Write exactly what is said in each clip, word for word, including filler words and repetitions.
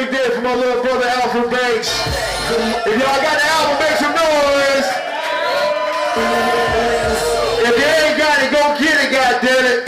big day for my little brother Alfred Banks. If y'all got the album, make some noise. If you ain't got it, go get it, goddammit.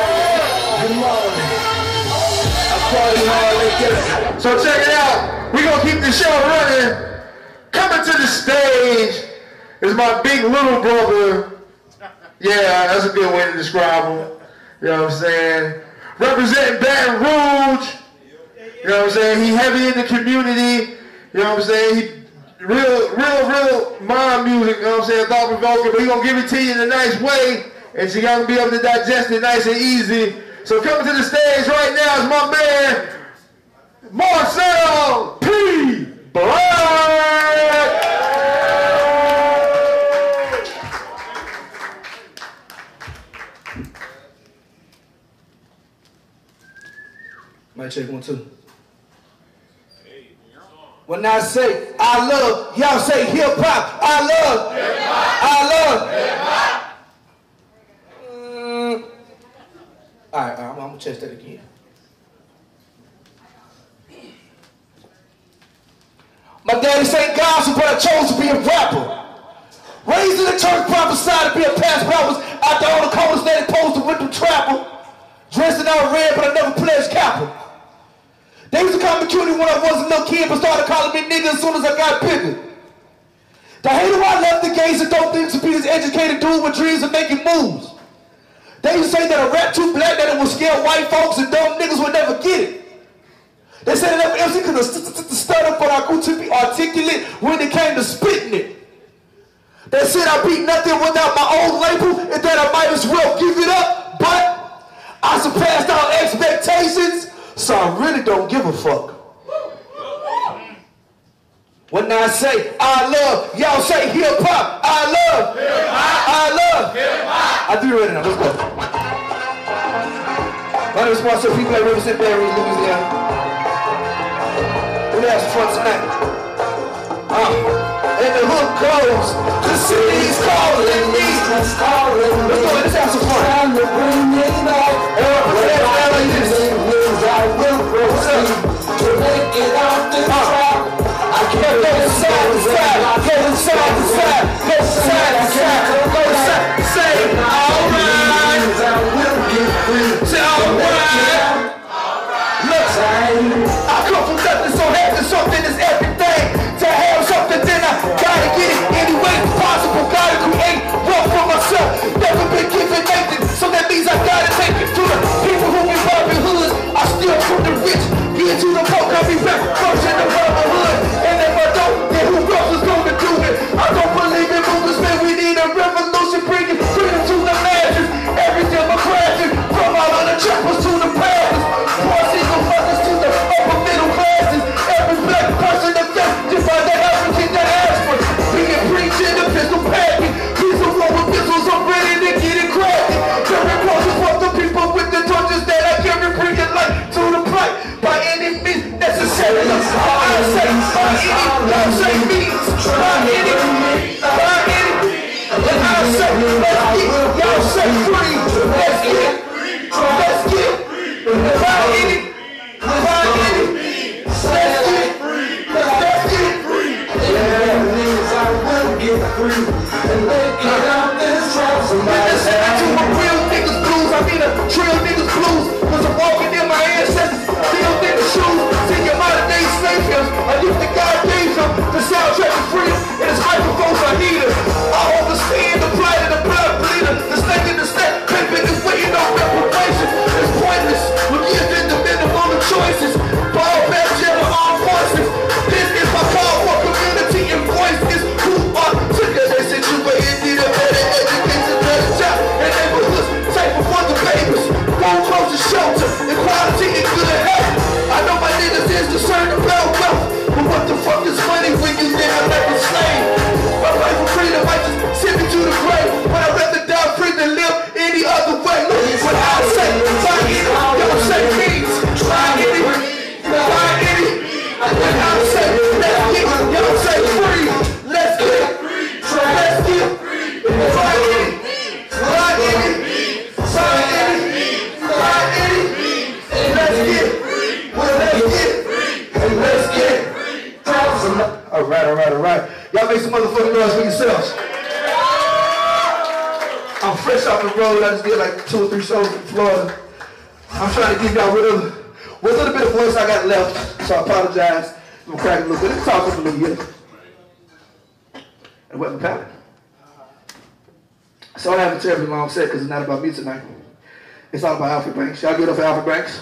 So check it out. We're gonna keep the show running. Coming to the stage is my big little brother. Yeah, that's a good way to describe him. You know what I'm saying? Representing Baton Rouge. You know what I'm saying? He heavy in the community. You know what I'm saying? He real, real, real mind music. You know what I'm saying? Thought provoking, but he gonna give it to you in a nice way, and you gotta be able to digest it nice and easy. So coming to the stage right now is my man Marcel P. Black. Might check one, two. When I say I love, y'all say hip hop. I love, hip -hop. I love, hip -hop. Mm. All right, all right, I'm, I'm gonna test that again. My daddy sang gospel, but I chose to be a rapper. Raised in the church, prophesied to be a pastor, but I was out there on the corner, steady posted with the trapper. Dressed in all red, but I never pledged capital. They used to call me cutie when I wasn't no kid, but started calling me nigga as soon as I got bigger. They hated why I left the gates and don't think to be this educated dude with dreams of making moves. They used to say that I rap too black, that it would scare white folks and dumb niggas would never get it. They said that M C could have stuttered, but I grew to be articulate when it came to spitting it. They said I beat nothing without my own label and that I might as well give it up, but I surpassed all expectations. So I really don't give a fuck. When I say I love, y'all say hip hop. I love, hip -hop. I love, hip -hop. I do it right now. Let's go. My name is Marcel P. Black, represent Baton Rouge, Louisiana. We're gonna have some fun tonight. Uh, and the hook goes, the city's calling me. Let's go. Let's have some fun. Time to bring me back. I will proceed to make it out this trap. I can't go side to side, go side to side, go side to side, go side to side. Alright, I will get free. Alright, look, I come from nothing, so having something is everything. To have something, then I gotta get it any way possible. Gotta create wealth for myself. Never been given anything, so that means I gotta take it to the people who be robbing hoods. I steal from the rich, get to the poor, I'll be back first in the brotherhood. And if I don't, then who else is gonna do it? I don't believe in movements, man, we need a revolution, bringing freedom to the masses. Every democratic, from all of the choppers to the pastors, poor single mothers to the upper middle classes. Every black person affected by the African diaspora, being preaching the pistol packing. These are war with pistols, I'm ready to get it cracking. The reporters want the people with the torches that I carry, bringing light to the plight by any means necessary. I say by any, I say means, by any, by any, and I say let's get, y'all say free, let's get, let's get, by any, by any, let's get, let's get free. Yeah, means I will get free and make it out this trap. Somebody said I do a real niggas blues, I mean a trill niggas blues. Was I'm walking in my ancestors, still in the shoes, singing modern day slave hymns. I used to God gave them the soundtrack of freedom, and his microphones are heaters. I understand the plight of the blood bleeder, the snake in the snake, pimping is waiting on reparation. It's pointless, we're giving the minimum of choices. Ball back, general armed forces. This is my call for community and voices who are sicker. They situated, need a better education, better job, and neighborhoods safe for the babies. Food, clothes, and shelter, equality, and good health. I know my niggas is concerned about wealth, but what the fuck is money when you never left a slave? My life noise for yourselves. I'm fresh off the road. I just did like two or three shows in Florida. I'm trying to give y'all rid of what little bit of voice I got left, so I apologize. I'm cracking a little bit. Let me talk to a little bit. And what my palate. So I don't have a terribly long set because it's not about me tonight. It's all about Alfred Banks. Y'all get up for Alfred Banks?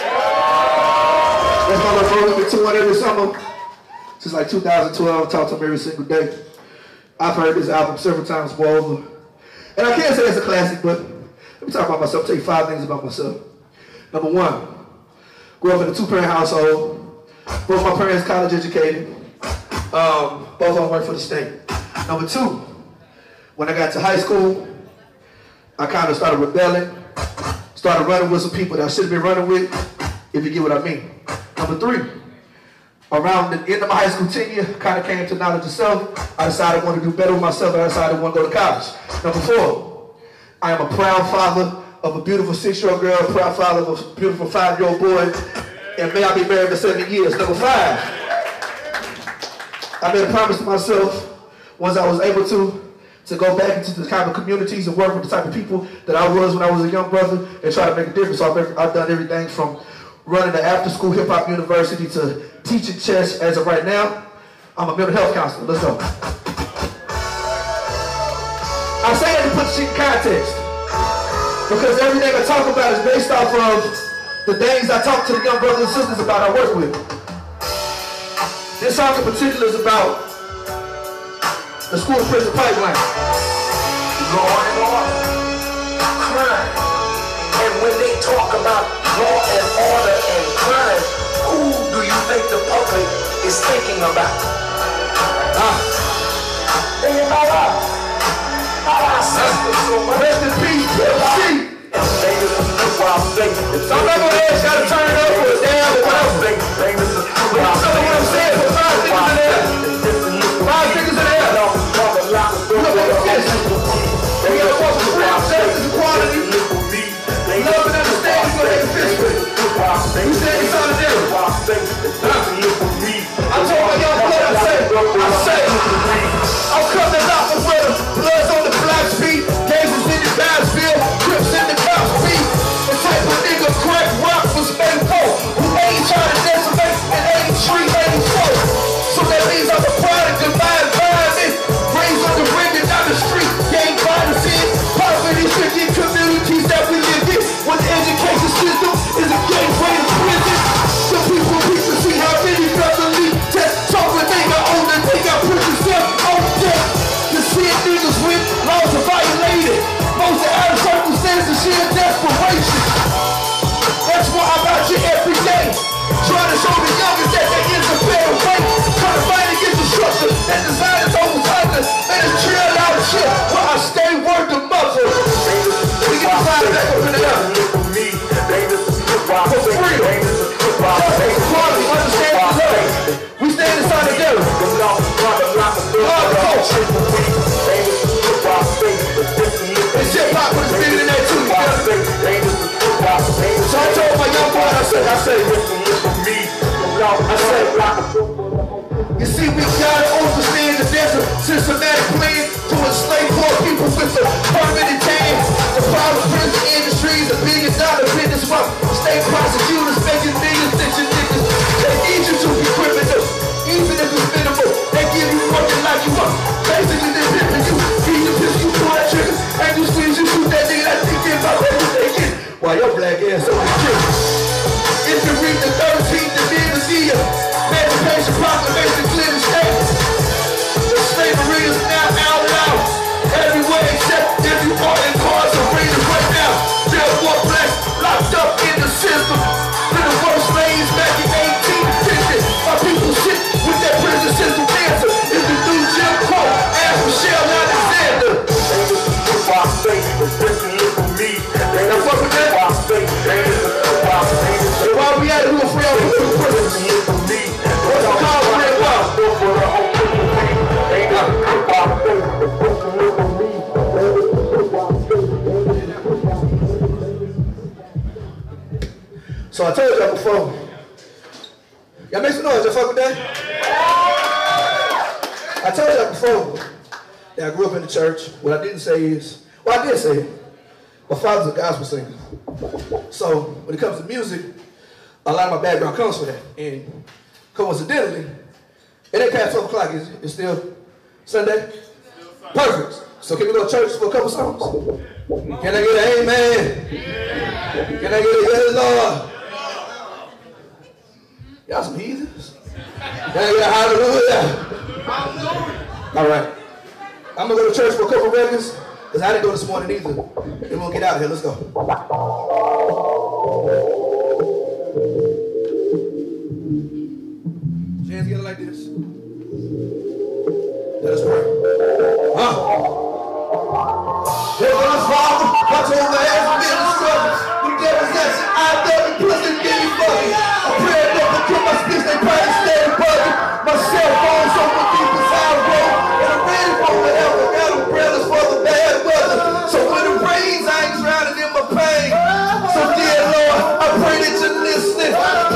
That's my little brother. Been touring every summer since like two thousand twelve. Talk to him every single day. I've heard this album several times over. And I can't say it's a classic, but let me talk about myself. I'll tell you five things about myself. Number one, grew up in a two-parent household. Both my parents college educated. Um, both of them work for the state. Number two, when I got to high school, I kind of started rebelling. Started running with some people that I shouldn't be running with, if you get what I mean. Number three, around the end of my high school tenure, kind of came to knowledge of self. I decided I wanted to do better with myself, and I decided I want to go to college. Number four, I am a proud father of a beautiful six-year-old girl, a proud father of a beautiful five-year-old boy, and may I be married for seven years. Number five, I made a promise to myself, once I was able to, to go back into the kind of communities and work with the type of people that I was when I was a young brother and try to make a difference. So I've, I've done everything from running an after-school hip-hop university to teaching chess as of right now. I'm a mental health counselor. Let's go. I say that to put shit in context because everything I talk about is based off of the things I talk to the young brothers and sisters about I work with. This song in particular is about the school to prison pipeline. Law and order, crime. And when they talk about law and order and crime, who do you think the public is thinking about? Ah. Thinking about us. Not our sisters so much. Rest in peace, P F C. Some level heads gotta turn it up for a damn or whatever. But you know what I'm saying? For five fingers in the air. Five fingers in the air. You know what I'm saying? We gotta walk with real justice, equality, love and understanding so they can fix with it. We say it's solidarity. I told my young blood, I say, I say, I'm coming out from where the blood's on the black feet, gazes in the Bassville, trips in the cops feet, the type of nigga crack rock for Spain four, who ain't trying to decimate in eighty-three, eighty-four. So that means I'm a product of my environment, raised on the ring and down the street, gang violence in, poverty-stricken communities that we live in, when the education system is a gateway to prison. The people need to see how many family tests talk when they got older, they got put themselves on death. The shit niggas with laws are violated. Most of our circumstances, sheer desperation. That's why I'm out here every day, trying to show the youngest that there is a better way. Trying to fight against the structure that designers over time and it's trail out of shit where I stay word to mother. We get the fire back up in the air. For free. Justice, equality, understand the love. We stand in solidarity. Love the culture. It's hip-hop with a spirit in there too. So I told my young boy, I said, I said, I said, you see, we gotta understand that there's a systematic plan to enslave poor people with a permanent tan. The private prison industries, the billion dollar business, while state prosecutors making millions, snitching niggas. They need you to be criminal, even if it's minimal. They give you working like you up. Basically, they're pimping you. Feed you, piss you, pull that trigger, and you squeeze you through that nigga that's thinking about everything. Why your black ass on the trigger? If you read the thirteenth and then the year, Emancipation Proclamation clear the state. The slavery is now out loud. Everywhere except if you are incarcerated right now. There were blacks locked up in the system. Been the worst slaves back in eighteen fifty. My people sit with that prison system dancer. It's the new Jim Crow. Ask Michelle Alexander. Now fuck with that. So while we at it, we'll free out the new prisons. What's the call for it? So I told y'all before. Y'all make some noise, y'all fuck with that? I told y'all before. that I grew up in the church. What I didn't say is, well, I did say it. My father's a gospel singer. So when it comes to music, a lot of my background comes from that. And coincidentally, it ain't past twelve o'clock, is it? It's still Sunday? Perfect. So can we go to church for a couple songs? Can I get an amen? Can I get a yes, Lord? Y'all some heathens? Can I get a hallelujah? All right. I'm going to go to church for a couple records, because I didn't go this morning either. Then we'll get out of here. Let's go. Hands together like this. Let us pray. Huh? Heavenly Father, watch over every bit of struggles. The devil's action, I love you, plus they give you fucking. I pray that never kill my speech, they probably stay bugging. My cell phone's on the deepest I roll. And I'm ready for whatever, got umbrellas for the bad weather. So when it rains, I ain't drowning in my pain. So dear Lord, I pray that you're listening.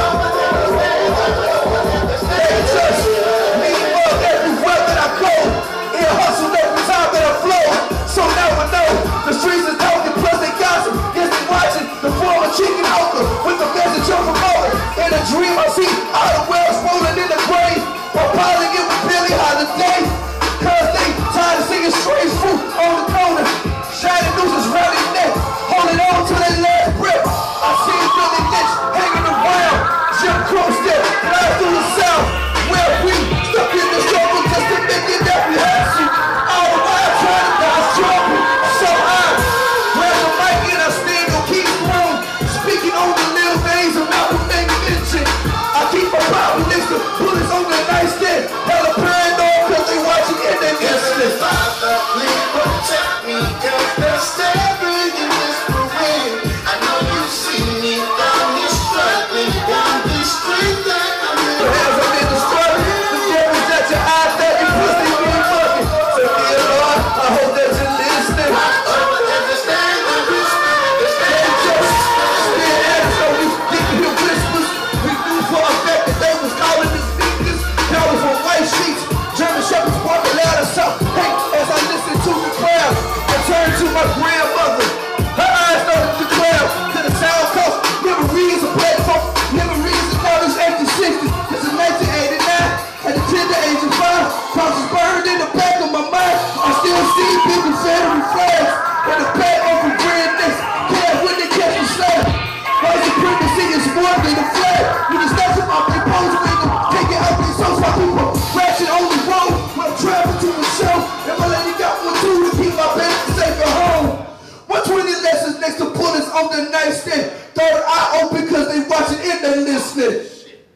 Hey, just me up everywhere that I go. And hustle every time that I flow. So now I know the streets are talking, plus they gossip. Yes, they watching the former chicken hawker with the message of promoter. In a dream, I see all the wells rolling in the grave. While piling it with Billie Holiday. Cause they tired of singing strange fruit on the corner. Shining nooses round their neck, holding on to their last breath. I see Billy Lynch hanging around. Jim Crow still flying through the south. Where we stuck in the struggle just to make it that we have to. All the while trying to dodge trouble. So I grab the mic and I stand on Keith's throne, speaking on the little things I'm not making mention. I keep my Bible next to bullets on the nightstand. Hella paranoid cause they watching and they listening. Father, please protect me cause they're stabbing in this parade. I know you see me down here struggling down this street that I'm in. Hands up in the struggle, the devil's at your eyes that you pussy be fucking. So dear Lord, I hope that you're listening. Watch over every stand and whisper. The stand Just stand at us, so we didn't hear whispers. We knew for a fact that they was calling us victims. Cowards for white sheets, German shepherds walking loud and soft. Hey, as I listen to the crowd, I turn to my grandmother. Her eyes started to cloud, to the sound cost. Memories of black folk, memories of all these eighteen sixties. This is nineteen eighty-nine, at the tender age of five. Crosses burned in the back of my mind. I still see big Confederate flags in the back of the grand necks. Can't when they catch me slave. White supremacy is more than the flag. You can snatch them off their pose with them. Take it out their souls while people crashing on the road. When I'm traveling to the show, and my lady got one too to keep my baby safe at home. one twenty lessons next to bullets on the nightstand. Third eye open because they watching and they listening.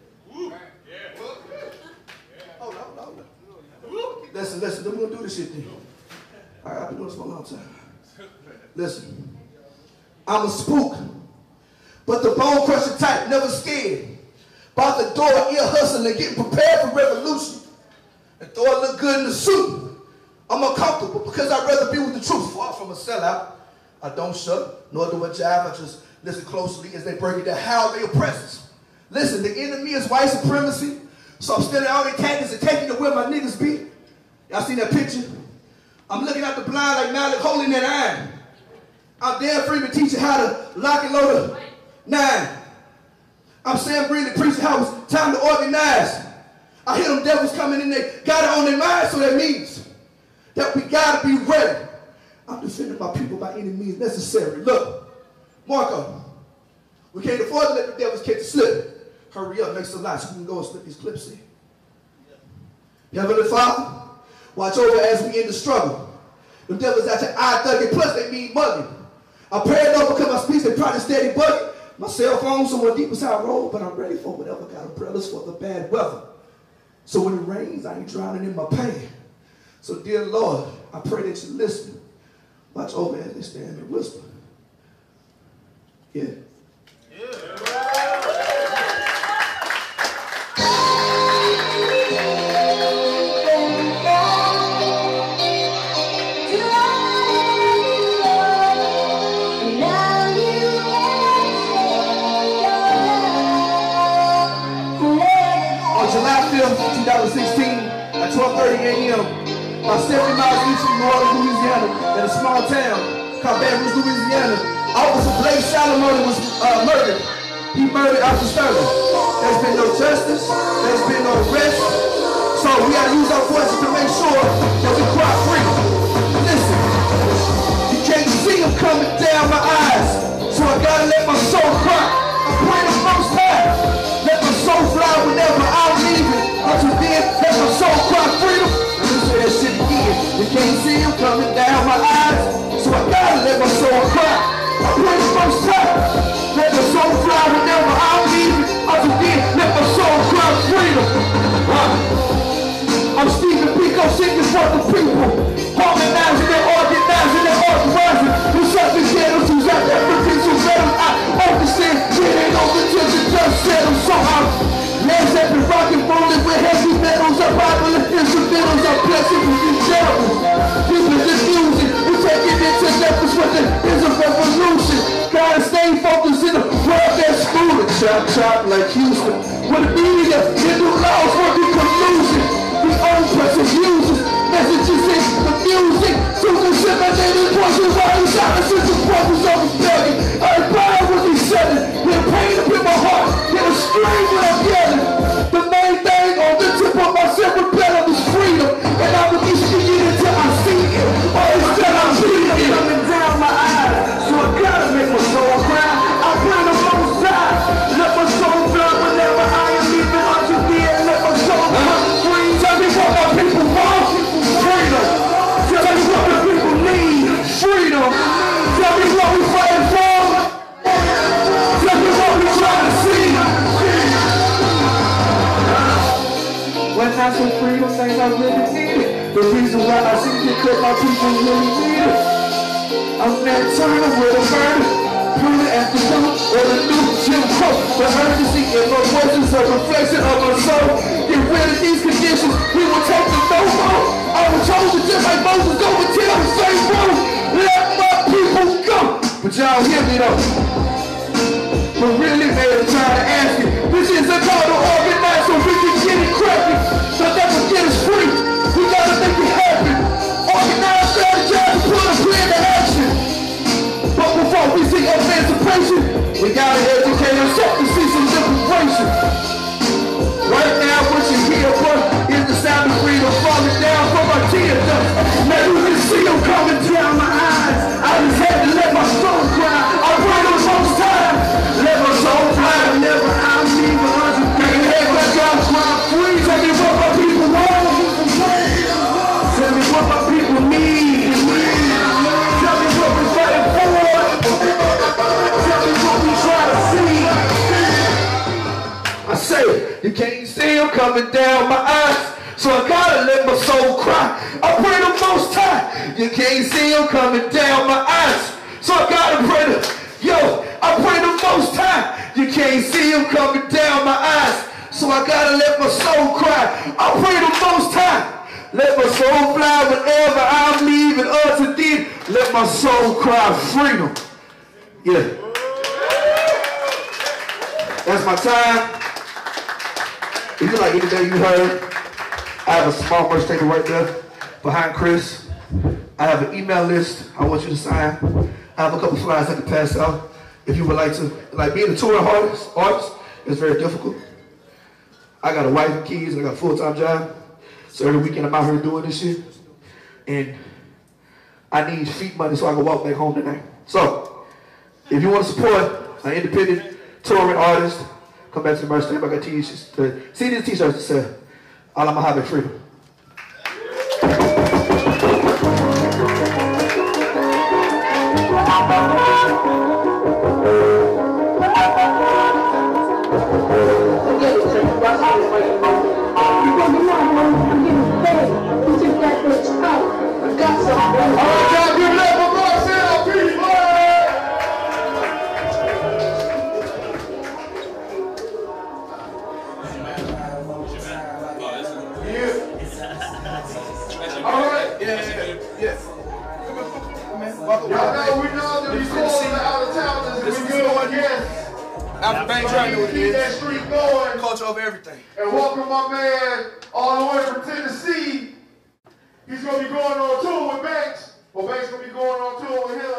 Hold on, hold on. Listen, listen, we're gonna do this shit then. All right, I've been doing this for a long time. Listen, I'm a spook, but the bone crushing type, never scared. About the door, ear hustling, getting prepared for revolution. And though I look good in the suit, I'm uncomfortable because I'd rather be with the truth. Far from a sellout, I don't shut, nor do I jive. I just listen closely as they break it down how they oppress us. Listen, the enemy is white supremacy, so I'm standing all their tactics and taking to where my niggas be. Y'all seen that picture? I'm looking out the blind like Malik holding that iron. I'm Dan Freeman teaching how to lock and load a nine. I'm Sam Breeley preaching how it's time to organize. I hear them devils coming in, they got it on their mind, so that means that we gotta be ready. I'm defending my people by any means necessary. Look, Marco, we can't afford to let the devils catch a slip. Hurry up, next to line so we can go and slip these clips in. Heavenly Father, watch over as we in the struggle. The devils out your eye thugging, plus they mean mugging. I'm paranoid because my speech, they probably steady bugging. My cell phone somewhere deep inside road, but I'm ready for whatever. Got umbrellas for the bad weather. So when it rains, I ain't drowning in my pain. So dear Lord, I pray that you listen. Watch over as they stand and whisper. Yeah. On July fifth, two thousand sixteen, at twelve thirty a m, about seventy miles east of New Orleans, Louisiana, in a small town called Baton Rouge, Louisiana. Officer Blake Salamone was uh, murdered. He murdered Officer Sterling. There's been no justice. There's been no arrest. So we gotta use our voices to make sure that we cry free. Listen, you can't see them coming down my eyes, so I gotta let my soul cry. I pray the most high. Let my soul fly whenever I'm leaving. Until then, let my soul cry freedom. Let me say that shit again. You can't see them coming down my eyes, so I gotta let my soul cry. I pray the most high. Let my soul fly whenever I'm leaving. Until then, let my soul cry freedom. Uh. I'm Stephen Pico singing for the people, harmonizing and organizing and authorizing. Who's up in ghettos, who's out there for kids, who's better. I understand, it ain't over till the dust settles. So I'm last up and rockin' rolling with heavy metals. I'm popular instrumentals, I'm blessing with these devils. People just music, we're taking it to levels where there is a revolution. Gotta stay focused in a world that's schooling. Chop chop like Houston. With the media, in the laws for the collusion. The own precious users, messages in the music. Susan disseminated voices while the silences and brothers of rebellion. I admire what they said. With pain up in my heart, get a scream when I'm yelling. The main thing on the tip of my cerebellum is freedom. And I will keep speaking until I see it. Or instead I'm bleeding it. Coming down my eyes, so I gotta make my soul cry. I pray the most high. Let my soul fly whenever I am leaving until the end. Let my soul cry. Tell me what my people want, freedom. Tell me what the people need, freedom. Tell me what we fighting for. Tell me what we trying to see. When I say freedom, things I really need it. The reason why I see it, because my people really need it. I'm that Turner with a murder. Put it at the door, or the new Jim Crow. The urgency in my voice is a reflection of my soul. Get rid of these conditions, we will take the no more. I was chosen just like Moses, go and tell the same road. Let my people go. But y'all hear me though. But really, man, I'm trying to ask you. This is a call to organize so we can get it cracking. So never get us free. We gotta make it happen. Organize, strategize, and put a plan to action. But before we see emancipation, we gotta educate ourselves to see some liberation. Right now, what you hear, boy, is the sound of freedom falling down from my tears. Now you can see them coming down my eyes. I just had to let my soul cry. I pray the most time. Let my soul fly whenever I'm leaving. Until the end, let God cry free. Tell me what my people want. Tell me what my people need. Tell me what we're fighting for. Tell me what we try to see. I say, you can't see them coming down my eyes, so I gotta let my soul cry. I pray the most high. You can't see them coming down my eyes, so I gotta pray the, yo, I pray the most high. You can't see them coming down my eyes, so I gotta let my soul cry. I pray the most high. Let my soul fly whenever I'm leaving until then. Let my soul cry freedom. Yeah. That's my time. If you like anything you heard, I have a small merch table right there behind Chris. I have an email list I want you to sign. I have a couple flyers I can pass out. If you would like to, like being a touring artist, artist is very difficult. I got a wife and kids and I got a full-time job. So every weekend I'm out here doing this shit. And I need feet money so I can walk back home tonight. So, if you want to support an independent touring artist, come back to the merch table. I got t-shirts, uh, C Ds t-shirts to sell. All I'm gonna have is freedom. Keep that streak going. Culture over everything. And welcome my man all the way from Tennessee. He's going to be going on tour with Banks, or Banks going to be going on tour with him.